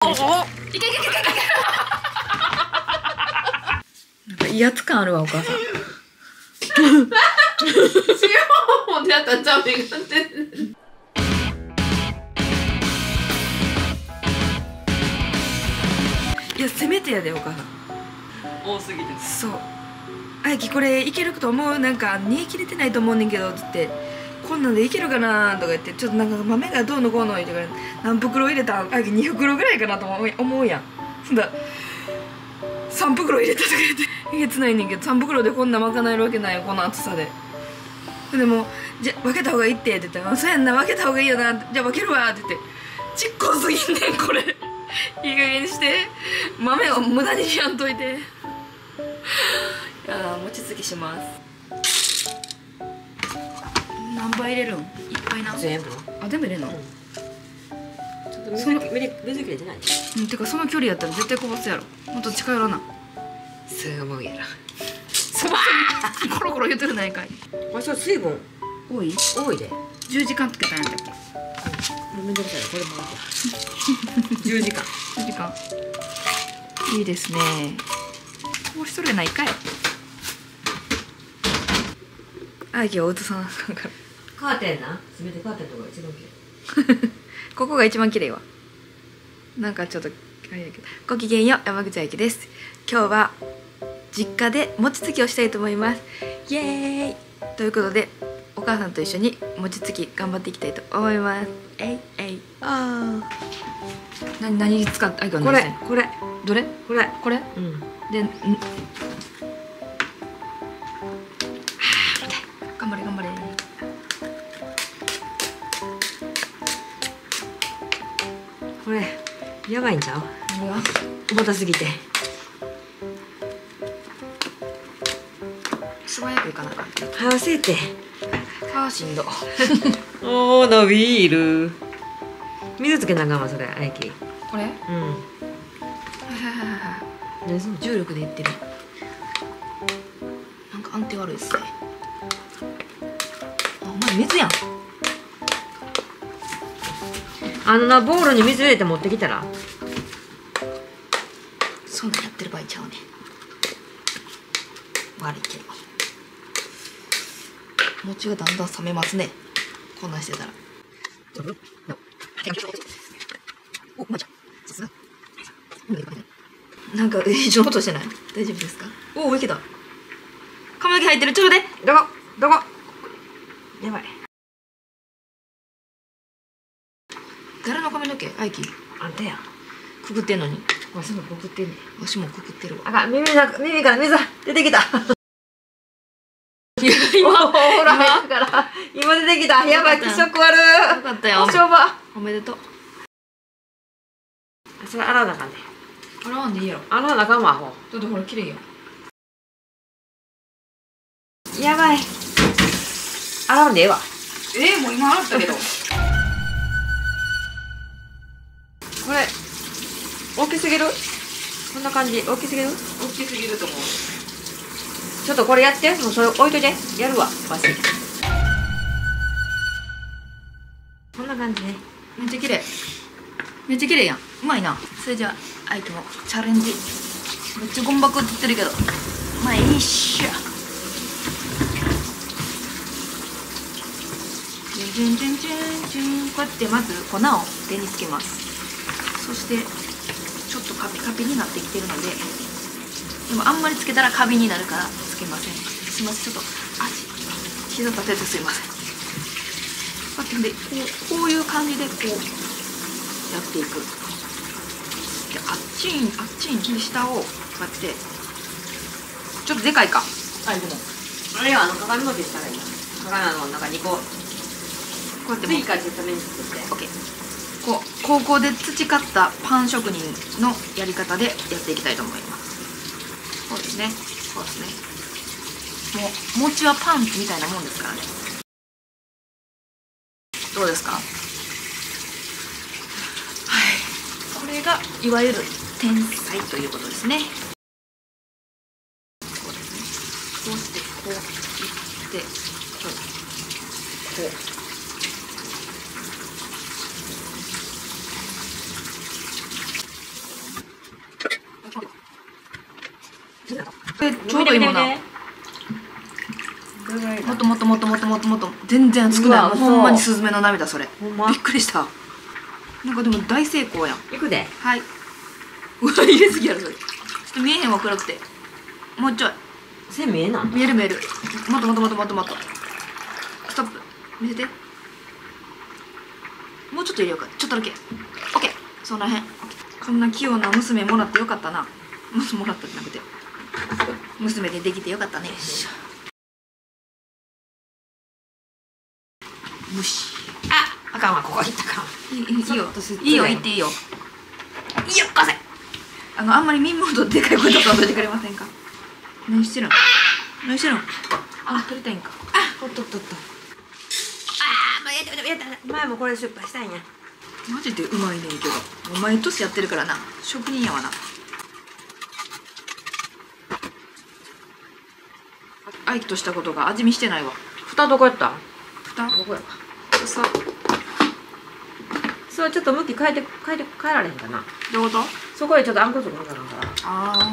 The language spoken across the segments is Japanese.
いけいけいけいけ。なんか威圧感あるわお母さん。 塩も出会ったんちゃうねん。 いやせめてやでお母さん。 多すぎて。 そう。あやきこれいけると思う、なんか煮え切れてないと思うねんけどって言って、こんなんでいけるかなとか言って、ちょっとなんか豆がどうのこうの言ってから何袋入れたん、あやき2袋ぐらいかなと思うやん。そんだ3袋入れたとか言ってえげつないねんけど、3袋でこんな賄えるわけないよこの厚さで。でもじゃ分けた方がいいってって言ったら、そうやんな分けた方がいいよな、じゃあ分けるわって言って、ちっこすぎんねんこれ。いい加減にして豆を無駄にしやんといて。いや餅つきします。何杯入れるん？いっぱいな。 全部。 あ全部入れんの？ ちょっと水切れてない。 うん、てかその距離やったら絶対こぼすやろ。もっと近寄らな。 そう思うやろ。 コロコロ言ってるないかい。 あ、そう水分多い多いで。 10時間つけたんやったっけ。 もうめんどくさいな、これもいいや。10時間。 10時間いいですね。もう一人やないかい。あいきを映さなあかんから。 カーテンな、すべてカーテンとかが一番綺麗。 ここが一番綺麗わ。なんかちょっとあれやけど。ごきげんよう、山口あゆきです。今日は実家で餅つきをしたいと思います。イエーイということで、お母さんと一緒に餅つき頑張っていきたいと思います。えいえいあー。何使って、あいきはこ何してんの？ れどれ？ これ。 これ？ うん。 で、頑張れ頑張れ。 これやばいんちゃう？ 何が？ 重たすぎて。 素早くいかなあかん。 早せて。 あーしんど。 おー、伸びる。水つけなあかんわ、それ、あやき。 これ？ うん。何すんの？ 重力でいってる。なんか安定悪いですね。あ、お前水やん。 ボウルに水入れて持ってきたら。 そんなんやってる場合ちゃうね。悪いけど。餅がだんだん冷めますね。こんなんしてたら。お、まちゃん。さすが。なんか異常な音してない？大丈夫ですか？おお、いけた。髪の毛入ってる。ちょっと待って。 どこやばい。 誰の髪の毛？あいき。 あんたや。 くくってんのに。 わしもこくってんねん。 わしもくくってるわ。 あかん、耳から水出てきた。 今ほら、今出てきた。やばい、気色悪い。 よかったよ。 おしょば。 おめでとう。 それ洗わなあかんね。 洗わんでいいやろ。 洗わなあかんわ、ほだってほら綺麗やん。 やばい。洗わんでええわ。 もう今洗ったけど。 これ大きすぎる？こんな感じ。大きすぎる？ 大きすぎると思う。 ちょっとこれやって。もうそれ置いといて。やるわ、わし。こんな感じね。 めっちゃ綺麗。めっちゃ綺麗やん。うまいな。それじゃあ、あいきもチャレンジ。めっちゃゴンバクって言ってるけど。まあいいっしょ。こうやってまず粉を手につけます。そしてちょっとカピカピになってきてるので、でもあんまりつけたらカビになるからつけません。すいません、ちょっと膝立ててすいません。こうやってでこういう感じでこうやっていく。であっちに下をこうやってちょっとでかいか。あれでもあれは鏡餅したらいいな。鏡の中2個。 こうやっても次から説明に作って。 オッケー。こう高校で培ったパン職人のやり方でやっていきたいと思います。そうですね。そうですね。もう餅はパンみたいなもんですからね。どうですか？はい。これがいわゆる天才ということですね。そうですね。こうしてこういってこう。 ちょうどいいもんな。もっともっともっともっともっともっと全然熱くない。ほんまにスズメの涙それ。びっくりした。なんかでも大成功やん。 いくで。 はい。うわ入れすぎやろそれ。ちょっと見えへんわ暗くて。もうちょい。 線見えない？ 見える見える。もっともっともっともっともっと。ストップ。見せて。もうちょっと入れようか。ちょっとだけ。オッケー。そんなへん。こんな器用な娘もらってよかったな。もらったじゃなくて。娘でできてよかったね。無視。 あかんわ、ここ行ったか。 いいよ。いいよ、言っていいよ。いいよ、貸せ。あんまり耳元でかい声とか覚えてくれませんか。何してるん。何してるん。撮りたいんか。 おっとっとっと。前もこれ出版したんや。 マジでうまいねんけど。もう毎年やってるからな。職人やわな。愛としたことが味見してないわ。 蓋どこやった？ 蓋どこや。そう、ちょっと向き変えられへんかな。 どういうこと？ そこへちょっとあんこつぶかなんか。 ああ。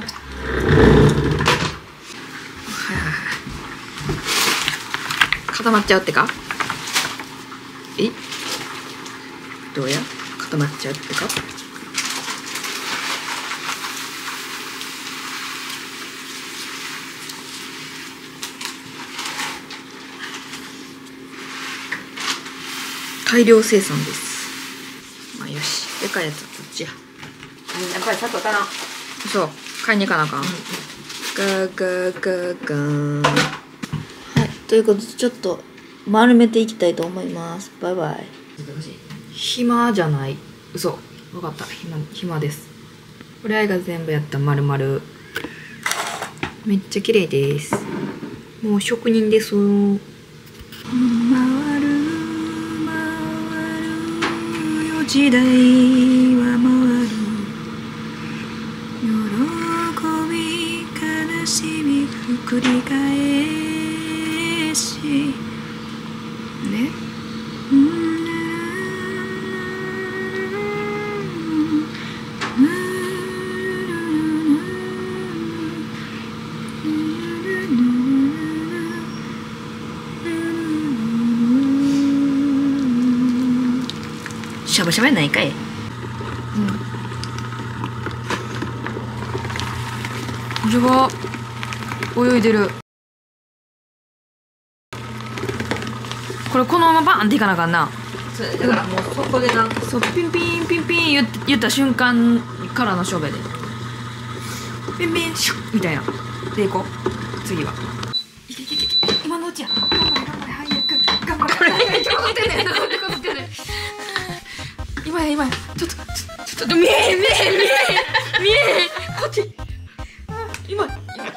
固まっちゃうってか？どうや？固まっちゃうってか？大量生産です。まあよし。でかいやつはこっちや。 やっぱり砂糖足らん。 そう。買いに行かなあかん。ガーガーガーガー。はい。ということでちょっと丸めていきたいと思います。バイバイ。暇じゃない。嘘。わかった。暇です。これ愛が全部やった丸々。めっちゃ綺麗です。もう職人です。回るよ時代は回る。喜び悲しみ繰り返しね。しゃぶしゃぶやないかい。水が泳いでる。これこのままバーンっていかなあかんな。 だからもうそこでな。 そうピンピンピンピン言った瞬間からの勝負やで。ピンピンシュッみたいな。でいこう。次は。いけいけいけ。今のうちや。頑張れ頑張れ早く頑張れ。これ今こってね。こってね。今や今や。ちょっと見えへん。こっち。今こ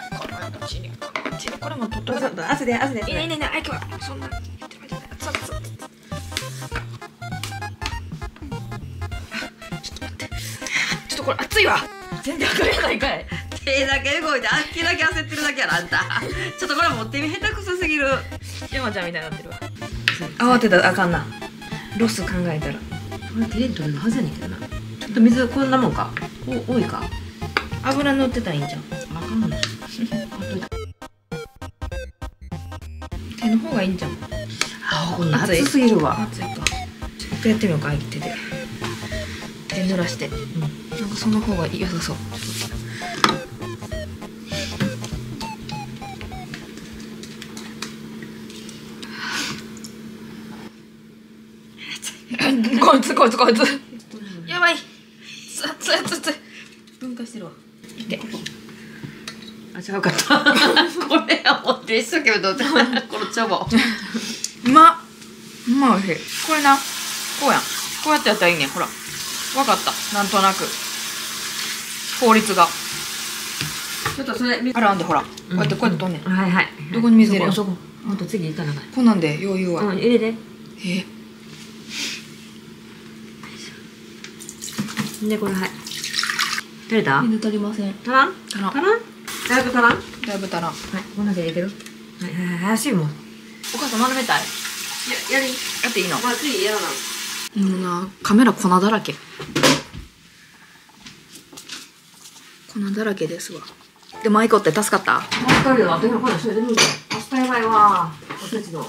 れも取っとく。 汗で。 いいねあいくわ。そんな。ちょっとこれ熱いわ。全然赤いやないかい。 手だけ動いてあっきだけ焦ってるだけやろあんた。ちょっとこれ持ってみ下手くそすぎる。 山ちゃんみたいになってるわ。慌てたらあかんな。ロス考えたら。 これ手で取れるはずやねんけどな。ちょっと水こんなもんか。多いか。 油乗ってたらいいんじゃん。 あかんの。 手の方がいいんじゃん。 こんな熱すぎるわ。 熱いか。ちょっとやってみようか。手で濡らして。なんかその方が良さそう。こいつやばい。つ分解してるわ。いけ。 あ、違うかった。これは持って一生懸命どうぞ。このチョボ。 うまいしい。これな、こうやん。こうやってやったらいいねん。ほら。わかった。なんとなく。法律が。 ちょっとそれあんでほら。こうやって取んねん。 はいはい。 どこに水入れる？ そこ。あと次行かなかった。 こんなんで余裕は。 入れて。でこれはい。足りた？ 水足りません。 足らん？だいぶ足らん？ だいぶ足らん。はい。 こんなで入れてる？はい。足も。 お母さん丸めたい？ やっていいの？ まあ次やらな。 もうな、カメラ粉だらけ。粉だらけですわ。 でもアイコって助かった？ 助かるよ。あと今度それで見て。助かりないわ。おせちの。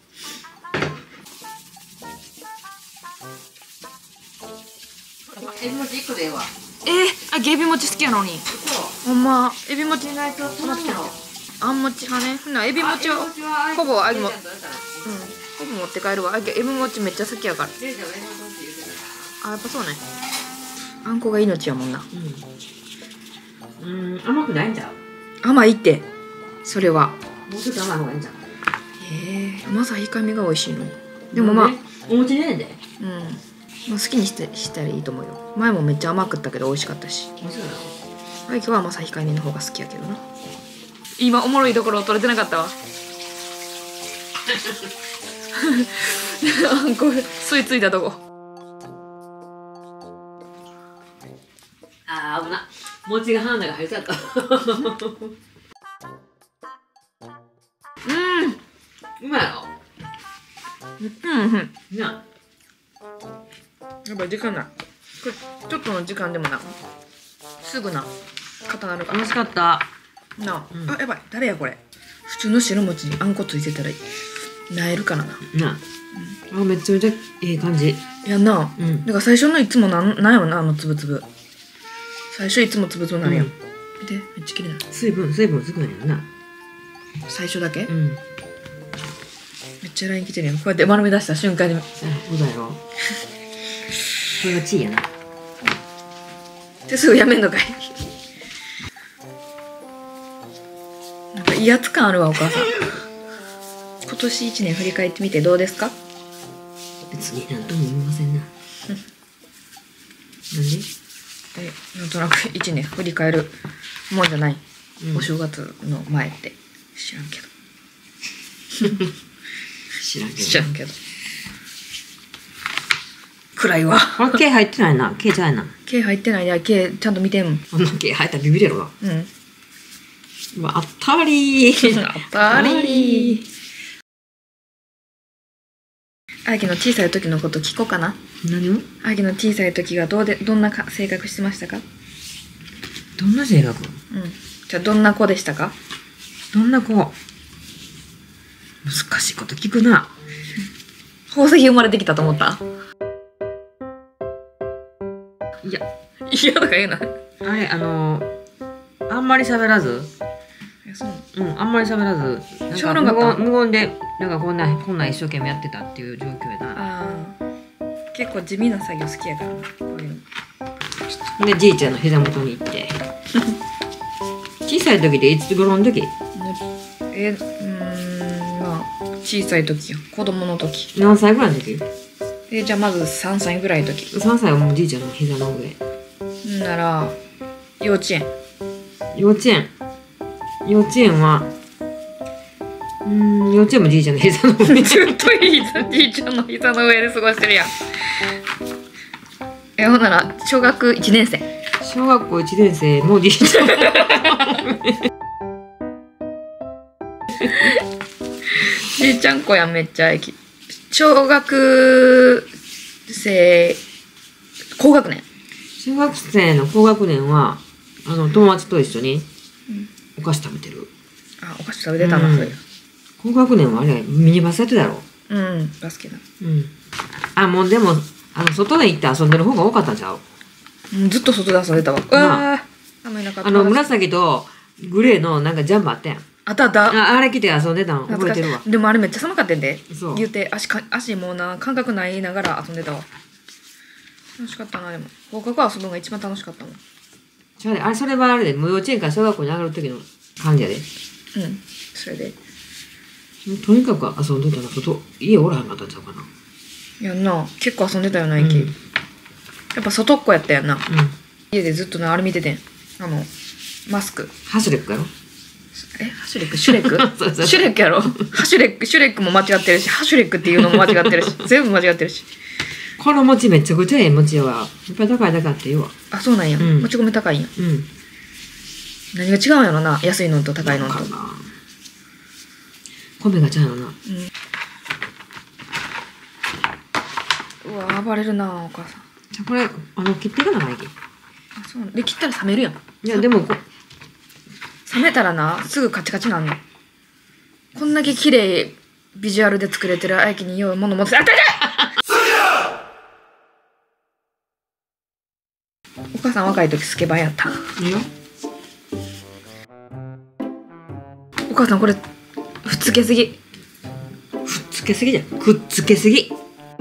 エビ餅1個でええわ。 エビ餅好きやのに。 そほんま、エビ餅う。意外とハマってる。あん餅派ね。ほなエビ餅をほぼあげも、ほぼ持って帰るわ。エビ餅めっちゃ好きやから。あ、やっぱそうね。あんこが命やもんな。 甘くないんちゃう？ 甘いって。それは。 もうちょっと甘い方がいいんちゃう？ 甘さ控えめが美味しいの。でもまあ、 お餅ねんで。 まあ好きにしたらいいと思うよ。前もめっちゃ甘くったけど美味しかったし。 面白いな。 今日は甘さ控えめの方が好きやけどな。今おもろいところ取れてなかったわ。あんこ吸い付いたとこ。 あー危な。餅が鼻が入っちゃった。うまいよ。な。 やっぱ時間ない。これちょっとの時間でもな。すぐな。固なるから。 美味しかった。 なあ、あ、やばい。誰やこれ。普通の白餅にあんこついてたらなえるからな。 あ、めちゃめちゃいい感じ。 やんな。だから最初のいつもなんやろな、あのつぶつぶ。最初いつもつぶつぶなるやん。見て、めっちゃ綺麗な。 水分少ないよな。 最初だけ？めっちゃライン来てるやん。こうやって丸め出した瞬間に。 そうだよ。それがチーやな。 ですぐやめんのかい。なんか威圧感あるわ、お母さん。今年1年振り返ってみてどうですか？ 別になんとも思いませんな。なんで？ なんとなく1年振り返るもんじゃない。お正月の前って知らんけど。知らんけど。暗いわ。 これ毛入ってないな。毛じゃないな。 毛入ってないや。毛ちゃんと見てんもん。 あんな毛入ったらビビるやろな。うわ、当たりー。 当たりー。あきの小さい時のこと聞こうかな。 何を？ あきの小さい時がどんな性格してましたか？ どんな性格？ じゃあどんな子でしたか？ どんな子？難しいこと聞くな。 宝石生まれてきたと思った？ いやとか言うな。 あれあんまり喋らず。あんまり喋らず。無言でなんかこんな一生懸命やってたっていう状況やな。 結構地味な作業好きやからな。こういうの。 でじいちゃんの膝元に行って。小さい時でいつ頃の時？ まあ小さい時や。子供の時。 何歳ぐらいの時？ じゃあまず3歳ぐらいの時。 3歳はもうじいちゃんの膝の上。 なら幼稚園は幼稚園もじいちゃんの膝の上。ずっとじいちゃんの膝の上で過ごしてるやん。ほんなら小学1年生。 小学校1年生もじいちゃん。 じいちゃん子やん、めっちゃ小学生高学年。 小学生の高学年は友達と一緒にお菓子食べてる。 お菓子食べてたな、それ。 高学年はあれミニバスやってたやろ。 バスケだ。 もうでも外で行って遊んでる方が多かったんちゃう？ ずっと外で遊んでたわ。寒い中。 紫とグレーのなんかジャンバーあったやん。 あった。 あれ着て遊んでたの覚えてるわ。 でもあれめっちゃ寒かったんで。 そう言うて足もうな感覚ないながら遊んでたわ。楽しかったな。でも放課後遊ぶのが一番楽しかったもん。 それはあれで幼稚園から小学校に上がる時の感じやで。 それでとにかく遊んでたら家おらへんかったんちゃうかな。 やんな。結構遊んでたよな、やっぱ外っ子やったやんな。家でずっとあれ見ててん。マスク。 ハシュレックやろ？ ハシュレックシュレックシュレックやろ。シュレックも間違ってるし、ハシュレックっていうのも間違ってるし、全部間違ってるし。 この餅めっちゃくちゃええ餅やわ。やっぱり高いって言うわ。 そうなんや。もち米高いんや。何が違うんやろな、安いのと高いのと。 米がちゃうよな。 うわ、暴れるな、お母さん。 じゃこれ切っていかなきゃいけない。 そうで、切ったら冷めるやん。 いやでも冷めたらなすぐカチカチなんの。こんだけ綺麗ビジュアルで作れてるあやきにようもの持ってあったいお母さん若い時スケバンやった。 いいよ。 お母さんこれふっつけすぎ。 くっつけすぎじゃん。くっつけすぎ。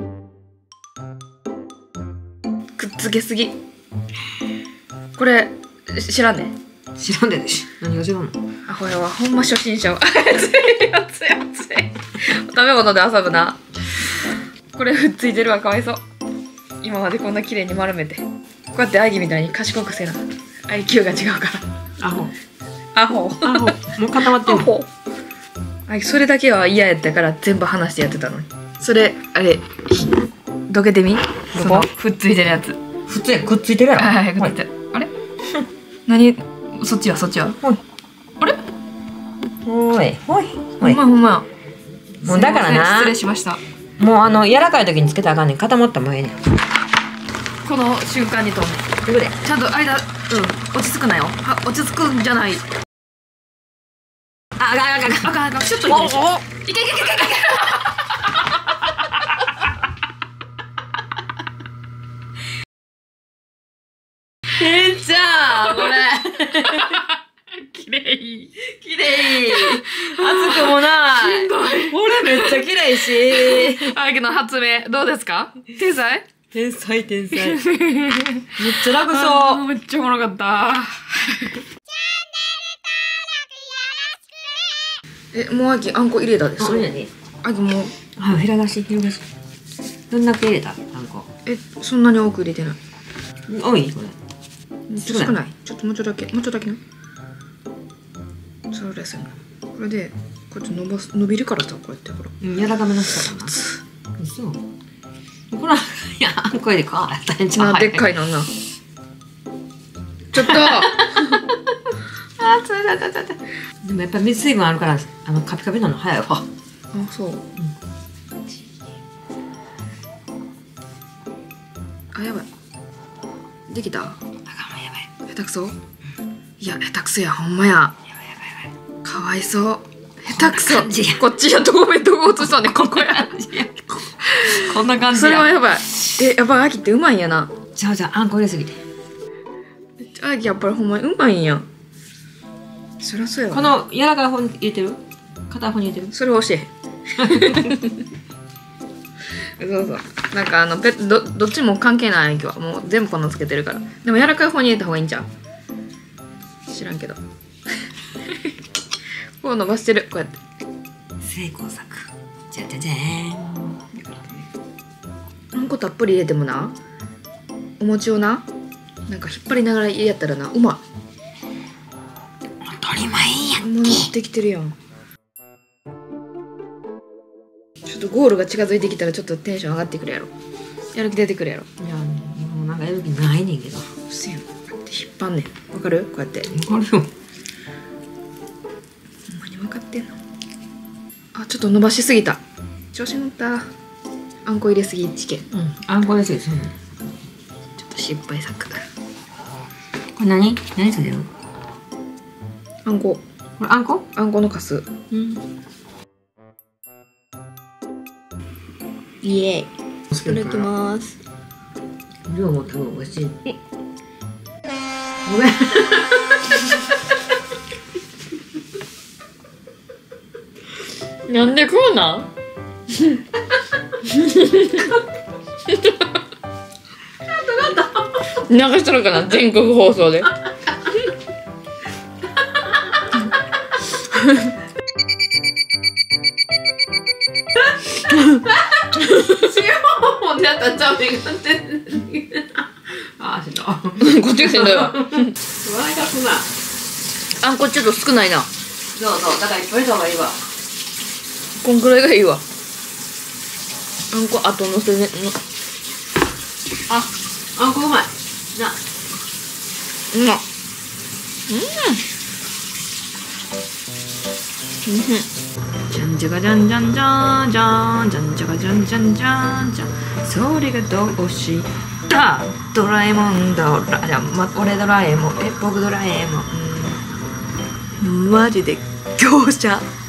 くっつけすぎ。これ知らんね。 知らんでし。何が知らんの。 あほやはほんま初心者。熱い熱い熱い。食べ物で遊ぶな。これふっついてるわ、かわいそう。今までこんな綺麗に丸めて。こうやってアイギみたいに賢くせな。IQ が違うから。 アホ。 アホ。 アホ。もう固まってんの。 それだけは嫌やったから全部話してやってたのに。それあれどけてみ。そのふっついてるやつ。 普通やくっついてるやろ。 はいくっついてる。あれ何そっちはそっちは。あれほいほいほんまほんま。 もうだからな。 失礼しました。 もう柔らかい時につけたらあかんねん。固まったらもうええねん。 この瞬間にとんねん。ちゃんと間落ち着くなよ。落ち着くんじゃない。あかんシュッといけいけいけいけいけ。 ええじゃんこれ。 きれい綺麗。熱くもない。これめっちゃ綺麗し。 あきの発明どうですか。天才。 天才天才。めっちゃ楽そう。 めっちゃおもろかった。もうあきあんこ入れたです。 それやね。 あきもう広がし広がし。どんだけ入れたあんこ。 そんなに多く入れてない。 多いこれ。 少ない。ちょっともうちょっとだけもうちょっとだけな。そうですよね。これでこうやって伸びるからさ、こうやってほら。 柔らかめの人だな。そう。ほらいやあんこ入れかやったんちゃう。 でっかいのな。ちょっと。 つだだだだ。でもやっぱ水分あるからカピカピなの早いわ。 あそう。あやばい。できた。あかんもやばい。下手くそ。いや下手くそやほんまや。やばい。かわいそう。下手くそ。こっちやとごめんどこ落としたねここや。 こんな感じ。 それはやばい。やっぱあきってうまいんやな。 じゃああんこ入れすぎて。 あきやっぱりほんまにうまいんや。そりゃそうやわ。 この柔らかい方に入れてる？片方に入れてる？ それ教えへん。そうそう。なんかどっちも関係ない今日はもう全部こんなつけてるから。でも柔らかい方に入れた方がいいんちゃう？知らんけど。こう伸ばしてるこうやって。 成功作。じゃじゃじゃーん。 あんこたっぷり入れてもな、お餅をな、なんか引っ張りながらやったらな、うまい。 当たり前やんもうできてるやん。ちょっとゴールが近づいてきたらちょっとテンション上がってくるやろ。やる気出てくるやろ。 いやもうなんかやる気ないねんけど。 うせやん。こうやって引っ張んねん。わかる？こうやって。 わかるよ。 ほんまに分かってんの？あ、ちょっと伸ばしすぎた。調子乗った。あんこ入れすぎチケ。 あんこ入れすぎそうね。 ちょっと失敗作。 これ何つけてる？ あんこ。 これあんこ？ あんこのカス。イエーイ。いただきます。 量も多分美味しい。ごめん。 なんでこうなん？流したのかな、全国放送で。 やったらちゃうねんかってあしんどこっちがしんどいわ。 笑いかすな。 あんこちょっと少ないな。 そうだからいっぱい入れた方がいいわ。 こんくらいがいいわ。あんこ後のせねの。 あんこうまいな。 じゃんじゃがじゃんじゃんじゃんじゃんじゃんじゃがじゃんじゃんじゃんじゃん。それがどうしたドラえもん俺ドラえもん僕ドラえもんマジで業者